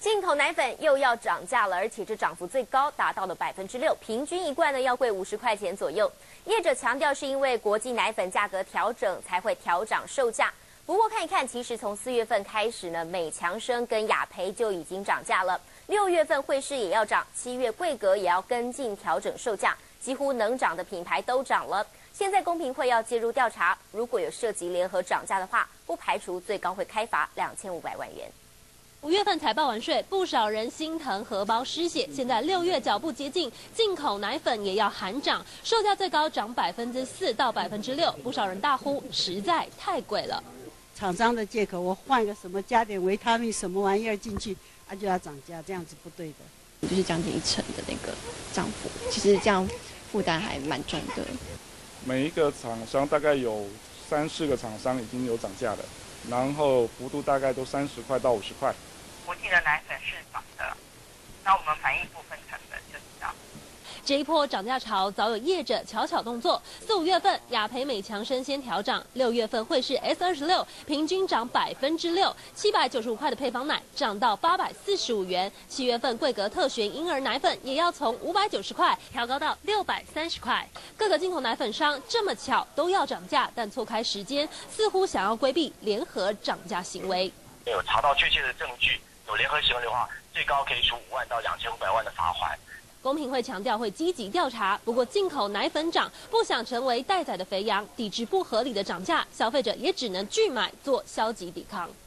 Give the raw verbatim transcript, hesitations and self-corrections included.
进口奶粉又要涨价了，而且这涨幅最高达到了百分之六，平均一罐呢要贵五十块钱左右。业者强调，是因为国际奶粉价格调整才会调涨售价。不过看一看，其实从四月份开始呢，美强生跟雅培就已经涨价了，六月份惠氏也要涨，七月桂格也要跟进调整售价，几乎能涨的品牌都涨了。现在公平会要介入调查，如果有涉及联合涨价的话，不排除最高会开罚两千五百万元。 五月份才报完税，不少人心疼荷包失血。现在六月脚步接近，进口奶粉也要喊涨，售价最高涨百分之四到百分之六，不少人大呼实在太贵了。 厂商的借口，我换个什么加点维他命什么玩意儿进去，啊就要涨价，这样子不对的。 就是将近一成的那个涨幅，其实这样负担还蛮重的。 每一个厂商大概有三四个厂商已经有涨价了，然后幅度大概都三十块到五十块。 国际的奶粉是涨的，那我们反映部分成本就知道。 这一波涨价潮早有业者巧巧动作，四五月份雅培美强生先调涨，六月份惠氏 S 二十六平均涨百分之六，七百九十五块的配方奶涨到八百四十五元。七月份桂格特选婴儿奶粉也要从五百九十块调高到六百三十块。各个进口奶粉商这么巧都要涨价，但错开时间，似乎想要规避联合涨价行为。 有查到确切的证据，有联合行为的话，最高可以处五万到两千五百万的罚款。 公平会强调会积极调查，不过进口奶粉涨，不想成为待宰的肥羊，抵制不合理的涨价，消费者也只能拒买做消极抵抗。